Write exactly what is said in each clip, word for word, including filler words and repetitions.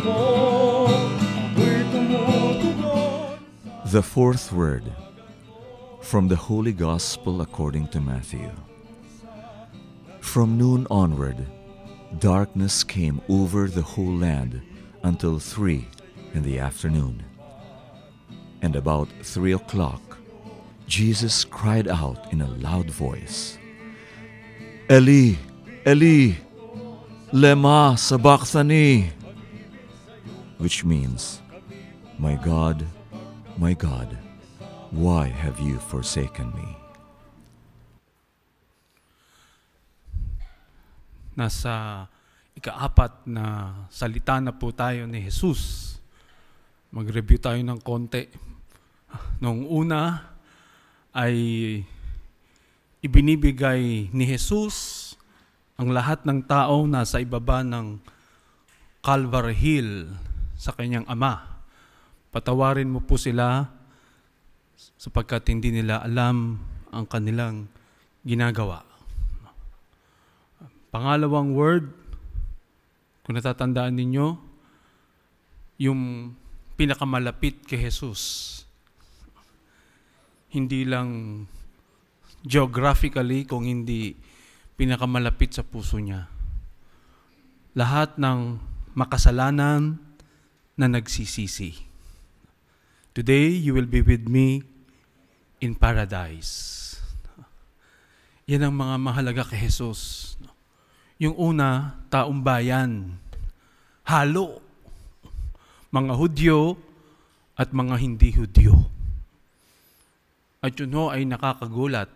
The fourth word, from the Holy Gospel according to Matthew. From noon onward, darkness came over the whole land until three in the afternoon. And about three o'clock, Jesus cried out in a loud voice, Eli, Eli, lema sabachthani, which means, My God, my God, why have you forsaken me? Nasa ikaapat na salita na po tayo ni Jesus. Mag-review tayo ng konti. Noong una ay ibinibigay ni Jesus ang lahat ng tao nasa ibaba ng Calvary Hill sa kanyang Ama. Patawarin mo po sila sapagkat hindi nila alam ang kanilang ginagawa. Pangalawang word, kung natatandaan ninyo, yung pinakamalapit kay Jesus. Hindi lang geographically, kung hindi pinakamalapit sa puso niya. Lahat ng makasalanan na nagsisisi. Today, you will be with me in paradise. Yan ang mga mahalaga kay Jesus. Yung una, taong bayan. Halo. Mga Hudyo at mga hindi Hudyo. At yun ho ay nakakagulat.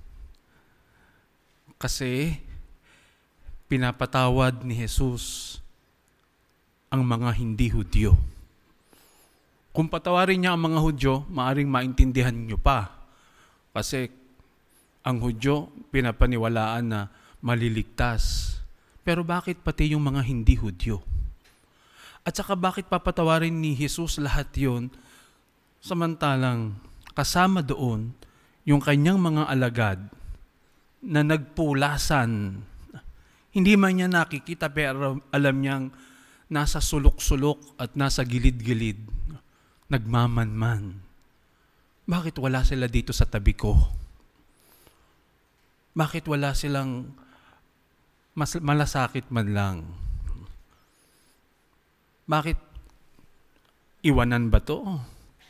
Kasi pinapatawad ni Jesus ang mga hindi Hudyo. Kung patawarin niya ang mga Hudyo, maaring maintindihan niyo pa. Kasi ang Hudyo, pinapaniwalaan na maliligtas. Pero bakit pati yung mga hindi Hudyo? At saka bakit papatawarin ni Jesus lahat yun, samantalang kasama doon yung kanyang mga alagad na nagpulasan. Hindi man niya nakikita pero alam niyang nasa sulok-sulok at nasa gilid-gilid. Nagmamanman. Bakit wala sila dito sa tabi ko? Bakit wala silang mas malasakit man lang? Bakit iwanan ba to?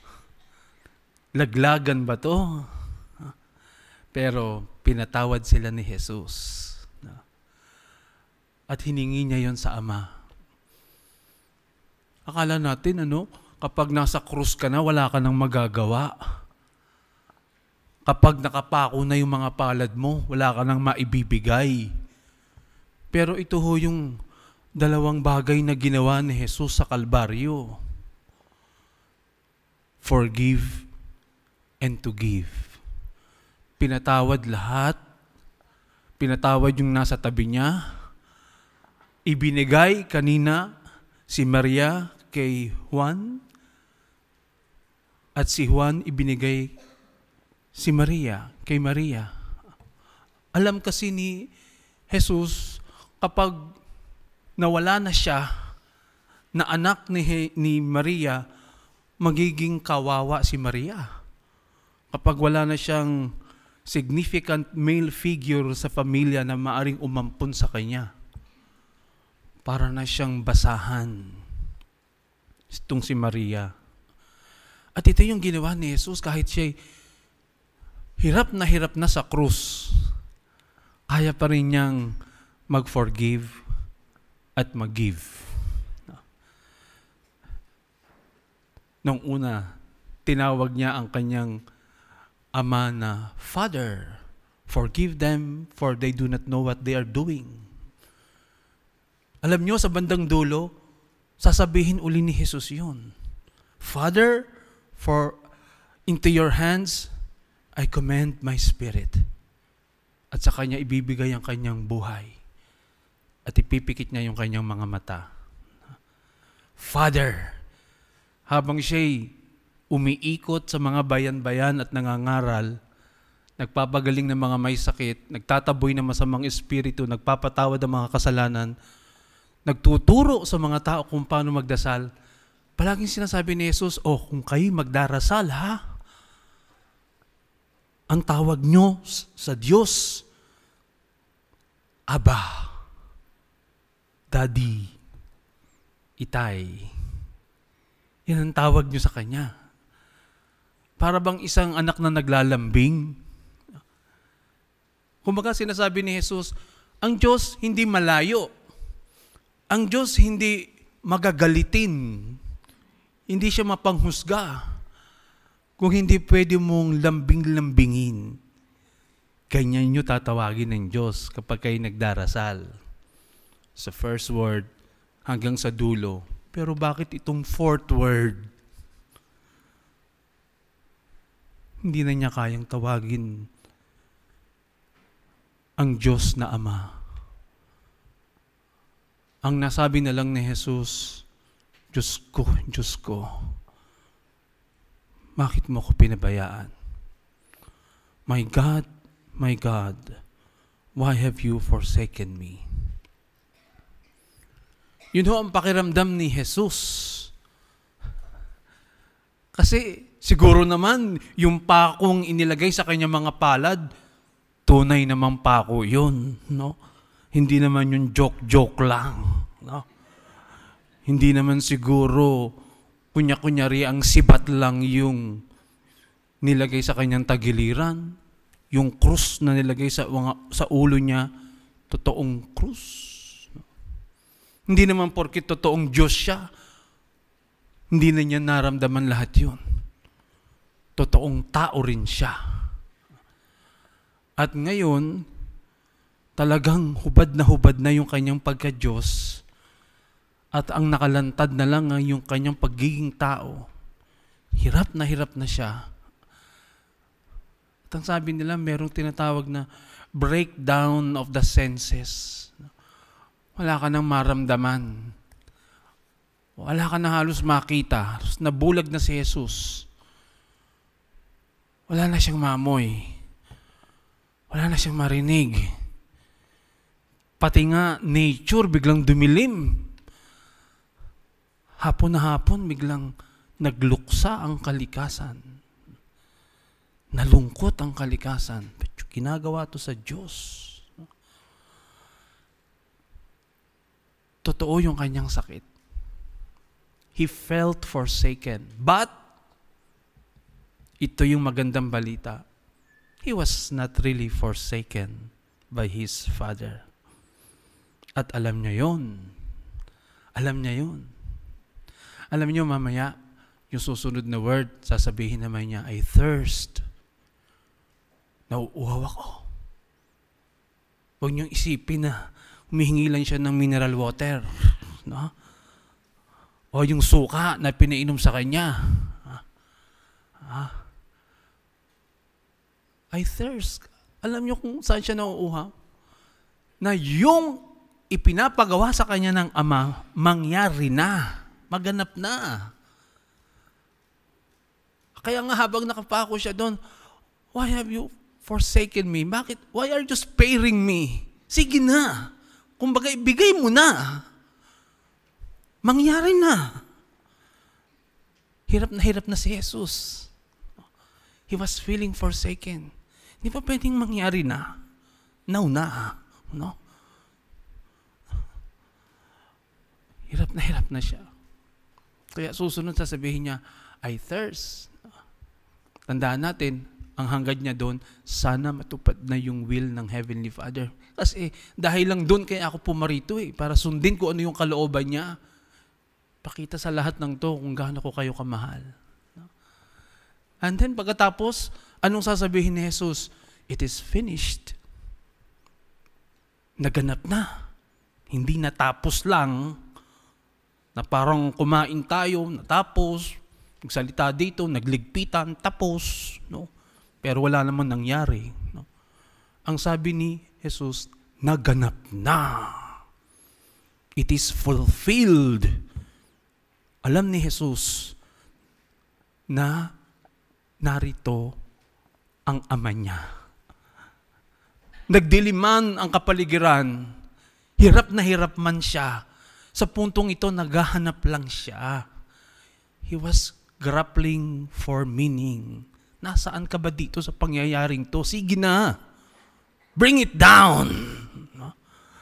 Laglagan ba to? Pero pinatawad sila ni Jesus. At hiningi niya yon sa Ama. Akala natin, ano, kapag nasa krus ka na, wala ka nang magagawa. Kapag nakapako na yung mga palad mo, wala ka nang maibibigay. Pero ito ho yung dalawang bagay na ginawa ni Jesus sa Kalbaryo. Forgive and to give. Pinatawad lahat. Pinatawad yung nasa tabi niya. Ibinigay kanina si Maria kay Juan. At si Juan ibinigay si Maria kay Maria. Alam kasi ni Jesus, kapag nawala na siya, na anak ni, ni Maria, magiging kawawa si Maria. Kapag wala na siyang significant male figure sa pamilya na maaring umampun sa kanya, para na siyang basahan. Itong si Maria. At ito yung ginawa ni Jesus kahit siya'y hirap na hirap na sa krus, kaya pa rin niyang mag-forgive at mag-give. Nung una, tinawag niya ang kanyang ama na, Father, forgive them for they do not know what they are doing. Alam niyo, sa bandang dulo, sasabihin uli ni Jesus yun. Father, for into your hands, I commend my spirit. At sa kanya ibibigay ang kanyang buhay. At ipipikit niya yung kanyang mga mata. Father, habang siya'y umiikot sa mga bayan-bayan at nangangaral, nagpapagaling ng mga may sakit, nagtataboy ng masamang espiritu, nagpapatawad ng mga kasalanan, nagtuturo sa mga tao kung paano magdasal, palaging sinasabi ni Jesus, oh, kung kayo magdarasal, ha? Ang tawag nyo sa Diyos, Aba, Daddy, Itay. Yan ang tawag nyo sa Kanya. Para bang isang anak na naglalambing. Kumbaga sinasabi ni Jesus, ang Diyos hindi malayo. Ang Diyos hindi magagalitin. Hindi siya mapanghusga. Kung hindi pwede mong lambing-lambingin, ganyan nyo tatawagin ng Diyos kapag kayo nagdarasal. Sa first word hanggang sa dulo. Pero bakit itong fourth word? Hindi na niya kayang tawagin ang Diyos na Ama. Ang nasabi na lang ni Jesus, Diyos ko, Diyos ko, bakit mo ko pinabayaan? My God, my God, why have you forsaken me? Yun ho ang pakiramdam ni Jesus. Kasi siguro naman, yung pakong inilagay sa kanyang mga palad, tunay namang pako yun, no? Hindi naman yung joke-joke lang, no? Hindi naman siguro kunya-kunyari ang sibat lang yung nilagay sa kanyang tagiliran. Yung krus na nilagay sa, mga, sa ulo niya, totoong krus. Hindi naman porkit totoong Diyos siya, hindi na niya naramdaman lahat yun. Totoong tao rin siya. At ngayon, talagang hubad na hubad na yung kanyang pagka-Diyos at ang nakalantad na lang ang yung kanyang pagiging tao. Hirap na hirap na siya. At ang sabi nila, merong tinatawag na breakdown of the senses. Wala ka nang maramdaman. Wala ka na halos makita. Halos nabulag na si Jesus. Wala na siyang maamoy. Wala na siyang marinig. Pati nga nature biglang dumilim. Hapon na hapon biglang nagluksa ang kalikasan. Nalungkot ang kalikasan. Pero ginagawa to sa Diyos. Totoo yung kanyang sakit. He felt forsaken. But, ito yung magandang balita. He was not really forsaken by his Father. At alam niya yon. Alam niya yon. Alam niyo mamaya, yung susunod na word, sasabihin naman niya, I thirst. Nauuhaw ako. Huwag niyong isipin na humihingi lang siya ng mineral water. No? O yung suka na pinainom sa kanya. Ah. I thirst. Alam niyo kung saan siya nauuhaw? Na yung ipinapagawa sa kanya ng Ama, mangyari na. Maganap na. Kaya nga habang nakapako siya doon, why have you forsaken me? Bakit? Why are you sparing me? Sige na. Kumbaga, ibigay mo na. Mangyari na. Hirap na hirap na si Jesus. He was feeling forsaken. Hindi pa pwedeng mangyari na. Now na. No? Hirap na hirap na siya. Kaya susunod sasabihin niya, I thirst. Tandaan natin, ang hangad niya doon, sana matupad na yung will ng Heavenly Father. Kasi dahil lang doon kaya ako pumarito eh, para sundin ko ano yung kalooban niya. Pakita sa lahat ng to kung gaano ko kayo kamahal. And then pagkatapos, anong sasabihin ni Jesus? It is finished. Naganap na. Hindi natapos lang na parang kumain tayo, natapos, nagsalita dito, nagligpitan, tapos, no? Pero wala naman nangyari. No? Ang sabi ni Jesus, naganap na. It is fulfilled. Alam ni Jesus na narito ang Ama niya. Nagdiliman ang kapaligiran. Hirap na hirap man siya. Sa puntong ito, naghahanap lang siya. He was grappling for meaning. Nasaan ka ba dito sa pangyayaring to? Sige na. Bring it down. No?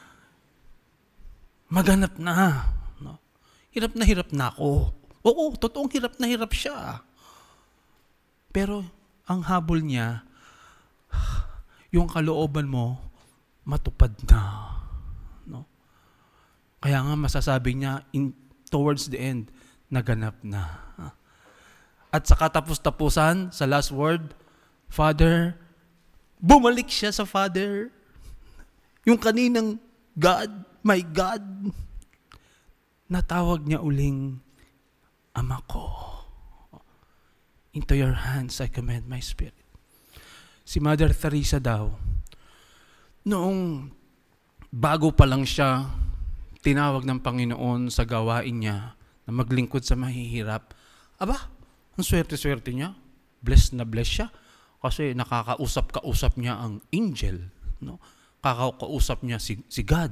Maghanap na. No? Hirap na hirap na ako. Oo, totoong hirap na hirap siya. Pero ang habol niya, yung kalooban mo, matupad na. No? Kaya nga masasabi niya, in, towards the end, naganap na. At sa katapos-tapusan, sa last word, Father, bumalik siya sa Father. Yung kaninang God, my God, natawag niya uling, Ama ko. Into your hands I commend my spirit. Si Mother Teresa daw, noong bago pa lang siya, tinawag ng Panginoon sa gawain niya na maglingkod sa mahihirap. Aba, ang swerte-swerte niya. Blessed na blessed siya. Kasi nakakausap-kausap niya ang angel. No? Kakakausap niya si, si God.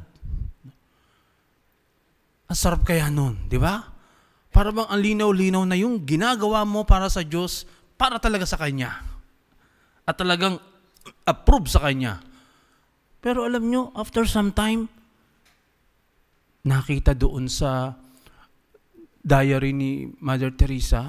Ang sarap kaya nun, di ba? Para bang ang linaw-linaw na yung ginagawa mo para sa Diyos, para talaga sa Kanya. At talagang approve sa Kanya. Pero alam nyo, after some time, nakita doon sa diary ni Mother Teresa,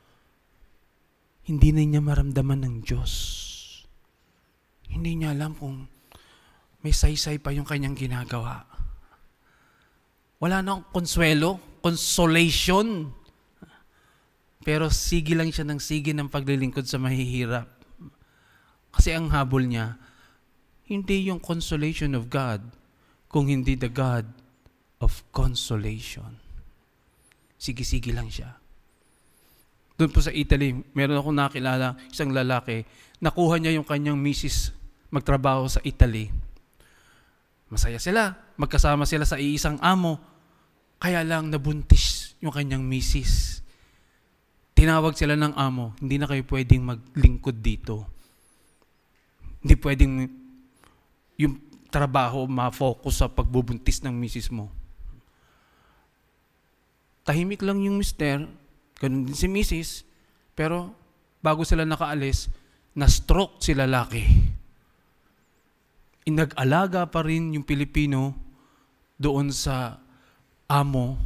hindi na niya maramdaman ng Diyos. Hindi niya alam kung may saysay pa yung kanyang ginagawa. Wala nang konsuelo, consolation. Pero sige lang siya ng sige ng paglilingkod sa mahihirap. Kasi ang habol niya, hindi yung consolation of God, kung hindi the God of consolation. Sige-sige lang siya. Doon po sa Italy, meron akong nakilala, isang lalaki, nakuha niya yung kanyang misis magtrabaho sa Italy. Masaya sila, magkasama sila sa iisang amo, kaya lang nabuntis yung kanyang misis. Tinawag sila ng amo, hindi na kayo pwedeng maglingkod dito. Hindi pwedeng yung trabaho ma-focus sa pagbubuntis ng misis mo. Tahimik lang yung mister, ganun din si misis, pero bago sila nakaalis, na-stroke si lalaki. Inag-alaga pa rin yung Pilipino doon sa amo.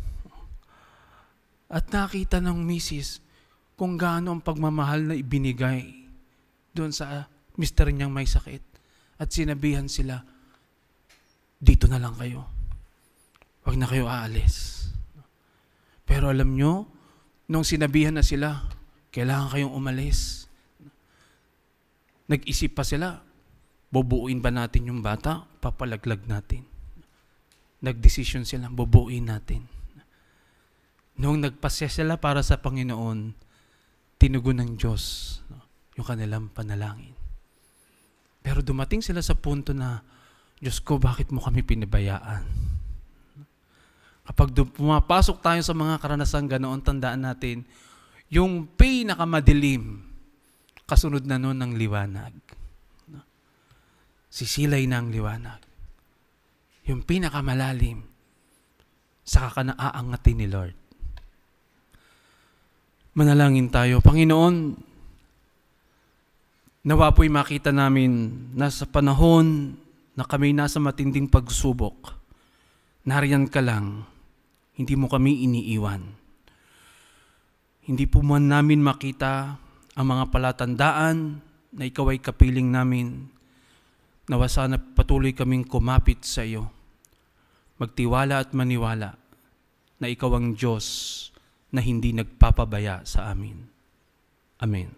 At nakita ng misis kung gaano ang pagmamahal na ibinigay doon sa mister niyang may sakit. At sinabihan sila, dito na lang kayo. Huwag na kayo aalis. Pero alam nyo, nung sinabihan na sila, kailangan kayong umalis. Nag-isip pa sila, bubuuin ba natin yung bata? Papalaglag natin. Nag-desisyon sila, bubuuin natin. Nung nagpasya sila para sa Panginoon, tinugon ng Diyos yung kanilang panalangin. Pero dumating sila sa punto na, Diyos ko, bakit mo kami pinabayaan? Kapag pumapasok tayo sa mga karanasang ganoon, tandaan natin, yung pinakamadilim, kasunod na nun ng liwanag. Sisilay na ang liwanag. Yung pinakamalalim, saka ka naaangatin ni Lord. Manalangin tayo. Panginoon, nawa po'y makita namin na sa panahon na kami nasa matinding pagsubok, nariyan ka lang, hindi mo kami iniiwan. Hindi po man namin makita ang mga palatandaan na ikaw ay kapiling namin, nawa sana patuloy kaming kumapit sa iyo, magtiwala at maniwala na ikaw ang Diyos na hindi nagpapabaya sa amin. Amen.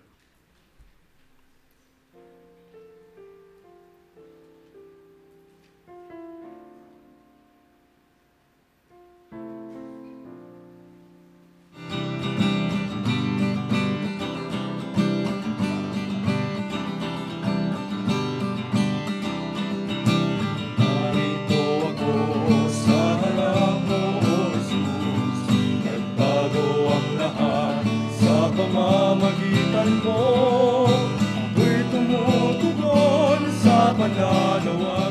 Pamamagitan mo, ako'y tumutugon sa pananawa.